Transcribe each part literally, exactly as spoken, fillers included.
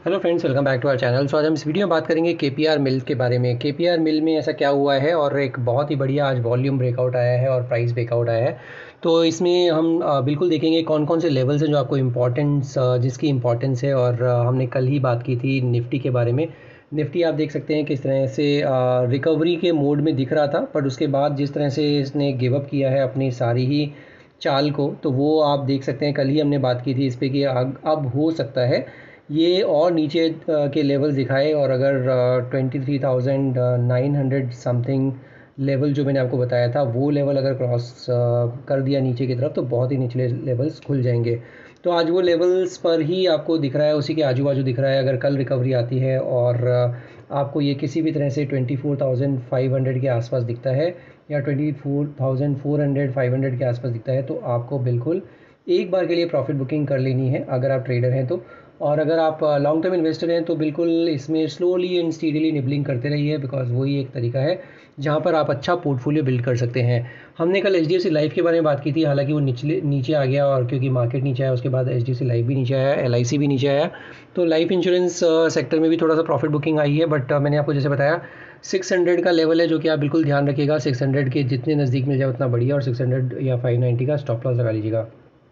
Hello friends, welcome back to our channel. So आज हम इस वीडियो में बात करेंगे केपीआर मिल के बारे में। केपीआर मिल में ऐसा क्या हुआ है और एक बहुत ही बढ़िया आज वॉल्यूम ब्रेकआउट आया है और प्राइस ब्रेकआउट आया है। तो इसमें हम अ, बिल्कुल देखेंगे कौन कौन से लेवल्स हैं जो आपको इम्पोर्टेंस जिसकी इम्पोर्टेंस है। और अ, हमने कल ही बात की थी निफ्टी के बारे में। निफ्टी आप देख सकते हैं किस तरह से रिकवरी के मोड में दिख रहा था, बट उसके बाद जिस तरह से इसने गिव अप किया है अपनी सारी ही चाल को, तो वो आप देख सकते हैं। कल ही हमने बात की थी इस पर कि अब अब हो सकता है ये और नीचे अ, के लेवल दिखाए। और अगर twenty three thousand nine hundred something level जो मैंने आपको बताया था वो लेवल अगर क्रॉस कर दिया नीचे की तरफ, तो बहुत ही निचले लेवल्स खुल जाएंगे। तो आज वो लेवल्स पर ही आपको दिख रहा है, उसी के आजू बाजू दिख रहा है। अगर कल रिकवरी आती है और अ, आपको ये किसी भी तरह से twenty four thousand five hundred के आसपास दिखता है या twenty four thousand four hundred five hundred के आसपास दिखता है, तो आपको बिल्कुल एक बार के लिए प्रॉफिट बुकिंग कर लेनी है अगर आप ट्रेडर हैं तो। और अगर आप लॉन्ग टर्म इन्वेस्टर हैं तो बिल्कुल इसमें स्लोली एंड स्टीडीली निबलिंग करते रहिए, बिकॉज वही एक तरीका है जहाँ पर आप अच्छा पोर्टफोलियो बिल्ड कर सकते हैं। हमने कल H D F C life के बारे में बात की थी, हालांकि वो निचले नीचे आ गया और क्योंकि मार्केट नीचे आया उसके बाद H D F C life भी नीचे आया, एल आई सी भी नीचे आया। तो लाइफ इंश्योरेंस सेक्टर में भी थोड़ा सा प्रॉफिट बुकिंग आई है, बट मैंने आपको जैसे बताया सिक्स हंड्रेड का लेवल है जो कि आप बिल्कुल ध्यान रखिएगा। सिक्स हंड्रेड के जितने नज़दीक मिल जाए उतना बढ़िया, और सिक्स हंड्रेड या फाइव नाइन्टी का स्टॉप लॉस लगा लीजिएगा।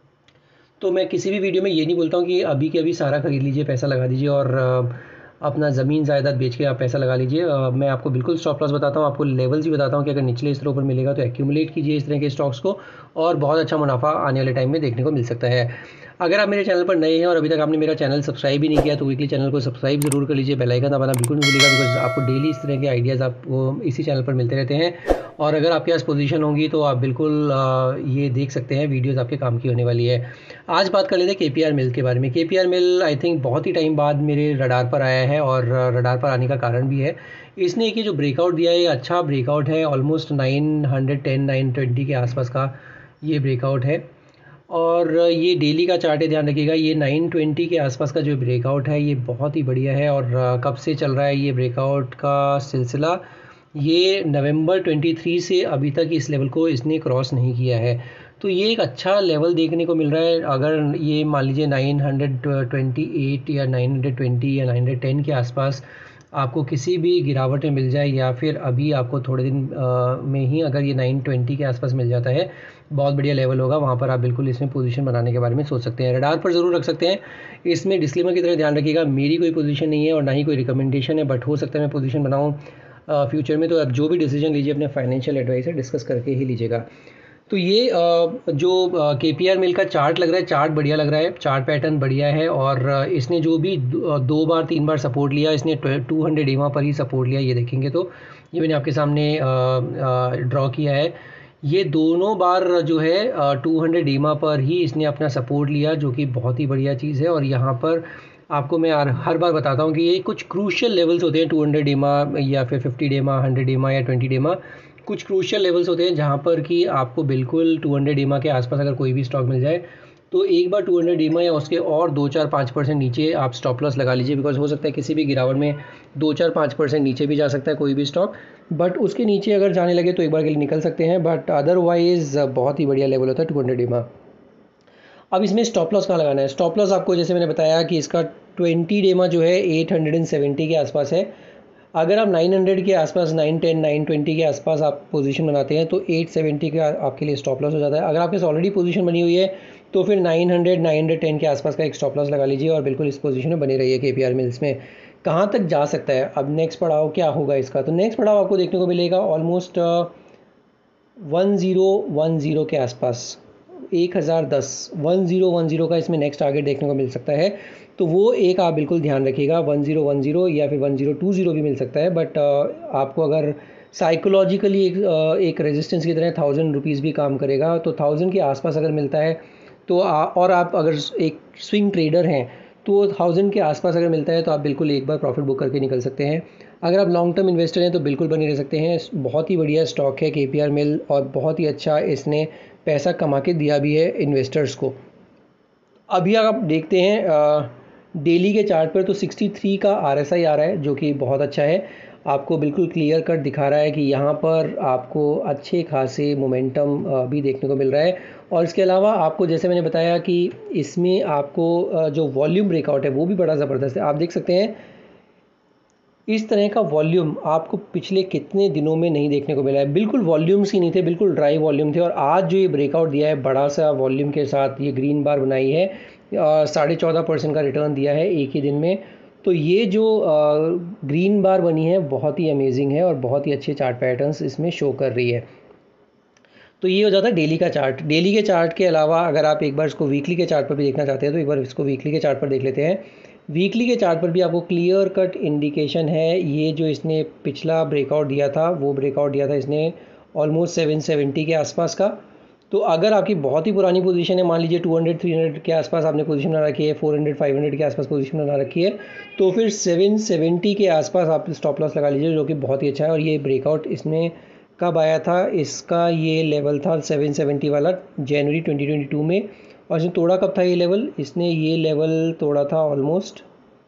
तो मैं किसी भी वीडियो में ये नहीं बोलता हूँ कि अभी के अभी सारा खरीद लीजिए, पैसा लगा दीजिए और अ, अपना ज़मीन जायदाद बेच के आप पैसा लगा लीजिए। अ, मैं आपको बिल्कुल स्टॉप लॉस बताता हूँ, आपको लेवल्स भी बताता हूँ कि अगर निचले स्तरों पर मिलेगा तो एक्यूमुलेट कीजिए इस तरह के स्टॉक्स को, और बहुत अच्छा मुनाफा आने वाले टाइम में देखने को मिल सकता है। अगर आप मेरे चैनल पर नए हैं और अभी तक आपने मेरा चैनल सब्सक्राइब भी नहीं किया तो वीकली चैनल को सब्सक्राइब जरूर कर लीजिए, बेल आइकन दबाना बिल्कुल नहीं भूलिएगा, बिकॉज आपको डेली इस तरह के आइडियाज़ आपको इसी चैनल पर मिलते रहते हैं। और अगर आपके पास पोजीशन होगी तो आप बिल्कुल आ, ये देख सकते हैं, वीडियोस आपके काम की होने वाली है। आज बात कर लेते हैं केपीआर मिल के बारे में। केपीआर मिल आई थिंक बहुत ही टाइम बाद मेरे रडार पर आया है, और रडार पर आने का कारण भी है। इसने एक ये जो ब्रेकआउट दिया है ये अच्छा ब्रेकआउट है, almost nine hundred ten nine twenty के आसपास का ये ब्रेकआउट है। और ये डेली का चार्ट है, ध्यान रखिएगा। ये नाइन ट्वेंटी के आसपास का जो ब्रेकआउट है ये बहुत ही बढ़िया है। और अ, कब से चल रहा है ये ब्रेकआउट का सिलसिला, ये नवंबर तेईस से अभी तक इस लेवल को इसने क्रॉस नहीं किया है। तो ये एक अच्छा लेवल देखने को मिल रहा है। अगर ये मान लीजिए नाइन ट्वेंटी एट या नाइन ट्वेंटी या नाइन टेन के आसपास आपको किसी भी गिरावट में मिल जाए, या फिर अभी आपको थोड़े दिन अ, में ही अगर ये नाइन ट्वेंटी के आसपास मिल जाता है, बहुत बढ़िया लेवल होगा। वहाँ पर आप बिल्कुल इसमें पोजीशन बनाने के बारे में सोच सकते हैं, रडार पर ज़रूर रख सकते हैं। इसमें डिस्क्लेमर की तरह ध्यान रखिएगा, मेरी कोई पोजीशन नहीं है और ना ही कोई रिकमेंडेशन है, बट हो सकता है मैं पोजीशन बनाऊँ फ्यूचर में। तो आप जो भी डिसीजन लीजिए अपने फाइनेंशियल एडवाइजर डिस्कस करके ही लीजिएगा। तो ये अ, जो केपीआर मिल का चार्ट लग रहा है, चार्ट बढ़िया लग रहा है, चार्ट पैटर्न बढ़िया है। और अ, इसने जो भी दो अ, दो बार तीन बार सपोर्ट लिया, इसने टू हंड्रेड ईमा पर ही सपोर्ट लिया, ये देखेंगे तो ये मैंने आपके सामने ड्रॉ किया है। ये दोनों बार जो है टू हंड्रेड ईमा पर ही इसने अपना सपोर्ट लिया, जो कि बहुत ही बढ़िया चीज़ है। और यहाँ पर आपको मैं हर हर बार बताता हूँ कि ये कुछ क्रूशियल लेवल्स होते हैं, टू हंड्रेड ईमा या फिर फिफ्टी डेमा, हंड्रेड ईमा या ट्वेंटी डेमा, कुछ क्रूशियल लेवल्स होते हैं जहाँ पर कि आपको बिल्कुल टू हंड्रेड ईमा के आसपास अगर कोई भी स्टॉक मिल जाए तो एक बार टू हंड्रेड ईमा या उसके और दो चार पाँच परसेंट नीचे आप स्टॉप लॉस लगा लीजिए, बिकॉज हो सकता है किसी भी गिरावट में दो चार पाँच परसेंट नीचे भी जा सकता है कोई भी स्टॉक, बट उसके नीचे अगर जाने लगे तो एक बार के लिए निकल सकते हैं। बट अदरवाइज़ बहुत ही बढ़िया लेवल होता है टू हंड्रेड ईमा। अब इसमें स्टॉप लॉस कहाँ लगाना है? स्टॉप लॉस आपको जैसे मैंने बताया कि इसका ट्वेंटी डेमा जो है एट हंड्रेड सेवेंटी के आसपास है। अगर आप नाइन हंड्रेड के आसपास, नाइन टेन नाइन ट्वेंटी के आसपास आप पोजीशन बनाते हैं तो एट सेवेंटी का आपके लिए स्टॉप लॉस हो जाता है। अगर आपके पास ऑलरेडी पोजीशन बनी हुई है तो फिर nine hundred nine hundred ten के आसपास का एक स्टॉप लॉस लगा लीजिए और बिल्कुल इस पोजीशन में बने रहिए। केपीआर मिल्स में कहाँ तक जा सकता है, अब नेक्स्ट पड़ाव क्या होगा इसका? तो नेक्स्ट पड़ाव आपको देखने को मिलेगा almost one zero one zero के आसपास, एक हज़ार दस, वन ज़ीरो वन ज़ीरो का इसमें नेक्स्ट टारगेट देखने को मिल सकता है। तो वो एक आप बिल्कुल ध्यान रखिएगा, वन ज़ीरो वन ज़ीरो या फिर वन ज़ीरो टू ज़ीरो भी मिल सकता है। बट आपको अगर साइकोलॉजिकली एक एक रेजिस्टेंस की तरह थाउजेंड रुपीज़ भी काम करेगा, तो थाउजेंड के आसपास अगर मिलता है तो आ, और आप अगर एक स्विंग ट्रेडर हैं तो थाउजेंड के आसपास अगर मिलता है तो आप बिल्कुल एक बार प्रॉफिट बुक करके निकल सकते हैं। अगर आप लॉन्ग टर्म इन्वेस्टर हैं तो बिल्कुल बने रह सकते हैं। बहुत ही बढ़िया स्टॉक है केपीआर मिल और बहुत ही अच्छा इसने पैसा कमा के दिया भी है इन्वेस्टर्स को। अभी आप देखते हैं डेली के चार्ट पर तो सिक्सटी थ्री का आरएसआई आ रहा है जो कि बहुत अच्छा है। आपको बिल्कुल क्लियर कट दिखा रहा है कि यहाँ पर आपको अच्छे खासे मोमेंटम भी देखने को मिल रहा है। और इसके अलावा आपको जैसे मैंने बताया कि इसमें आपको जो वॉल्यूम ब्रेकआउट है वो भी बड़ा ज़बरदस्त है। आप देख सकते हैं इस तरह का वॉल्यूम आपको पिछले कितने दिनों में नहीं देखने को मिला है। बिल्कुल वॉल्यूम्स ही नहीं थे, बिल्कुल ड्राई वॉल्यूम थे, और आज जो ये ब्रेकआउट दिया है बड़ा सा वॉल्यूम के साथ, ये ग्रीन बार बनाई है, साढ़े चौदह परसेंट का रिटर्न दिया है एक ही दिन में। तो ये जो ग्रीन बार बनी है बहुत ही अमेजिंग है और बहुत ही अच्छे चार्ट पैटर्न्स इसमें शो कर रही है। तो ये हो जाता है डेली का चार्ट। डेली के चार्ट के अलावा अगर आप एक बार इसको वीकली के चार्ट पर भी देखना चाहते हैं तो एक बार इसको वीकली के चार्ट पर देख लेते हैं। वीकली के चार्ट पर भी आपको क्लियर कट इंडिकेशन है। ये जो इसने पिछला ब्रेकआउट दिया था वो ब्रेकआउट दिया था इसने ऑलमोस्ट सेवन सेवेंटी के आसपास का। तो अगर आपकी बहुत ही पुरानी पोजीशन है, मान लीजिए टू हंड्रेड थ्री हंड्रेड के आसपास आपने पोजीशन बना रखी है, फोर हंड्रेड फाइव हंड्रेड के आसपास पोजीशन बना रखी है, तो फिर सेवन सेवेंटी के आसपास आप स्टॉप लॉस लगा लीजिए, जो कि बहुत ही अच्छा है। और ये ब्रेकआउट इसने कब आया था, इसका ये लेवल था सेवन सेवेंटी वाला जनवरी ट्वेंटी ट्वेंटी टू में। और इसने तोड़ा कब था ये लेवल, इसने ये लेवल तोड़ा था ऑलमोस्ट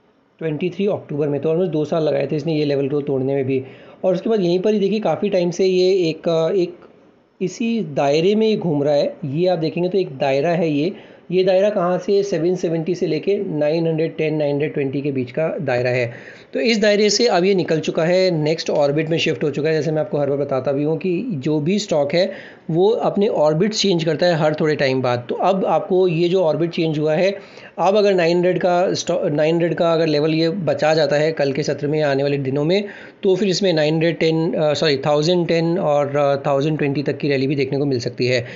तेईस अक्टूबर में। तो ऑलमोस्ट दो साल लगाए थे इसने ये लेवल को तोड़ने में भी। और उसके बाद यहीं पर ही देखिए काफ़ी टाइम से ये एक एक इसी दायरे में ही घूम रहा है। ये आप देखेंगे तो एक दायरा है, ये ये दायरा कहाँ से सेवन सेवेंटी से लेके nine hundred ten nine hundred twenty के बीच का दायरा है। तो इस दायरे से अब ये निकल चुका है, नेक्स्ट ऑर्बिट में शिफ्ट हो चुका है। जैसे मैं आपको हर बार बताता भी हूँ कि जो भी स्टॉक है वो अपने ऑर्बिट चेंज करता है हर थोड़े टाइम बाद। तो अब आपको ये जो ऑर्बिट चेंज हुआ है, अब अगर नाइन हंड्रेड का नाइन हंड्रेड का अगर लेवल ये बचा जाता है कल के सत्र में या आने वाले दिनों में, तो फिर इसमें nine hundred ten sorry thousand ten और थाउजेंड ट्वेंटी तक की रैली भी देखने को मिल सकती है।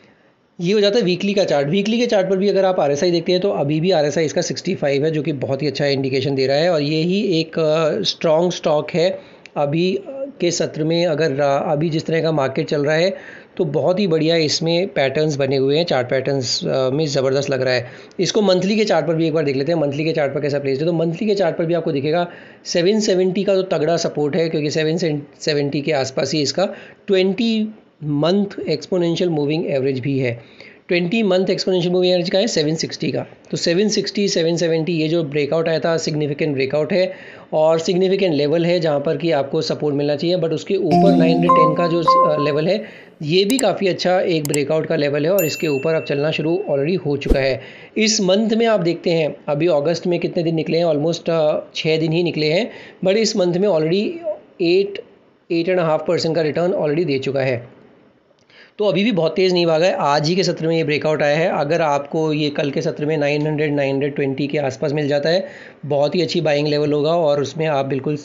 ये हो जाता है वीकली का चार्ट। वीकली के चार्ट पर भी अगर आप आरएसआई देखते हैं तो अभी भी आरएसआई इसका सिक्सटी फाइव है, जो कि बहुत ही अच्छा इंडिकेशन दे रहा है। और ये ही एक स्ट्रॉन्ग स्टॉक है अभी के सत्र में। अगर अभी जिस तरह का मार्केट चल रहा है तो बहुत ही बढ़िया इसमें पैटर्न्स बने हुए हैं, चार्ट पैटर्न्स में ज़बरदस्त लग रहा है। इसको मंथली के चार्ट पर भी एक बार देख लेते हैं, मंथली के चार्ट पर कैसा प्लेस है। तो मंथली के चार्ट पर भी आपको दिखेगा सेवन सेवेंटी का तो तगड़ा सपोर्ट है, क्योंकि सेवन सेवेंटी के आसपास ही इसका twenty month exponential moving average भी है। Twenty month exponential moving average का है सेवन सिक्सटी का। तो सेवन सिक्सटी सेवन सेवेंटी ये जो ब्रेकआउट आया था सिग्निफिकेंट ब्रेकआउट है और सिग्निफिकेंट लेवल है जहाँ पर कि आपको सपोर्ट मिलना चाहिए। बट उसके ऊपर नाइन हंड्रेड टेन का जो लेवल है ये भी काफ़ी अच्छा एक ब्रेकआउट का लेवल है और इसके ऊपर अब चलना शुरू ऑलरेडी हो चुका है। इस मंथ में आप देखते हैं अभी अगस्त में कितने दिन निकले हैं, ऑलमोस्ट छः दिन ही निकले हैं, बट इस मंथ में already eight eight and half percent का रिटर्न ऑलरेडी दे चुका है। तो अभी भी बहुत तेज़ नहीं भागा है। आज ही के सत्र में ये ब्रेकआउट आया है। अगर आपको ये कल के सत्र में nine hundred nine hundred twenty के आसपास मिल जाता है, बहुत ही अच्छी बाइंग लेवल होगा और उसमें आप बिल्कुल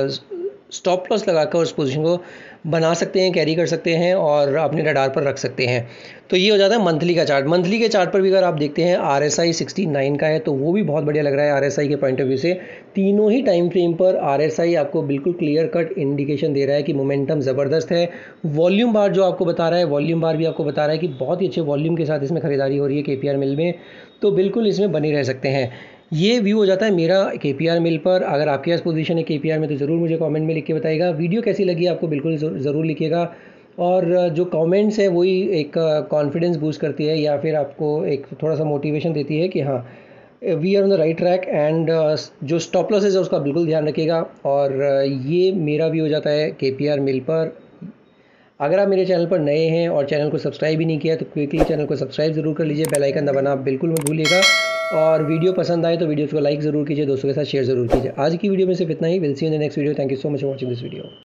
स्टॉप लॉस लगाकर उस पोजीशन को बना सकते हैं, कैरी कर सकते हैं और अपने रडार पर रख सकते हैं। तो ये हो जाता है मंथली का चार्ट। मंथली के चार्ट पर भी अगर आप देखते हैं आरएसआई सिक्सटी नाइन का है, तो वो भी बहुत बढ़िया लग रहा है आरएसआई के पॉइंट ऑफ व्यू से। तीनों ही टाइम फ्रेम पर आरएसआई आपको बिल्कुल क्लियर कट इंडिकेशन दे रहा है कि मोमेंटम ज़बरदस्त है। वॉल्यूम बार जो आपको बता रहा है, वॉल्यूम बार भी आपको बता रहा है कि बहुत ही अच्छे वॉल्यूम के साथ इसमें खरीदारी हो रही है केपीआर मिल में, तो बिल्कुल इसमें बने रह सकते हैं। ये व्यू हो जाता है मेरा केपीआर मिल पर। अगर आपके पास पोजीशन है केपीआर में तो ज़रूर मुझे कमेंट में लिख के बताइएगा। वीडियो कैसी लगी आपको बिल्कुल ज़रूर लिखिएगा। और जो कमेंट्स है वही एक कॉन्फिडेंस बूस्ट करती है या फिर आपको एक थोड़ा सा मोटिवेशन देती है कि हाँ we are on the right track. And जो स्टॉप लॉसेस है उसका बिल्कुल ध्यान रखिएगा। और ये मेरा व्यू हो जाता है केपीआर मिल पर। अगर आप मेरे चैनल पर नए हैं और चैनल को सब्सक्राइब भी नहीं किया तो क्विकली चैनल को सब्सक्राइब ज़रूर कर लीजिए, बेल आइकन दबाना आप बिल्कुल मत भूलिएगा। और वीडियो पसंद आए तो वीडियो को लाइक ज़रूर कीजिए, दोस्तों के साथ शेयर ज़रूर कीजिए। आज की वीडियो में सिर्फ इतना ही। Will see you in the next video. Thank you so much for watching this video.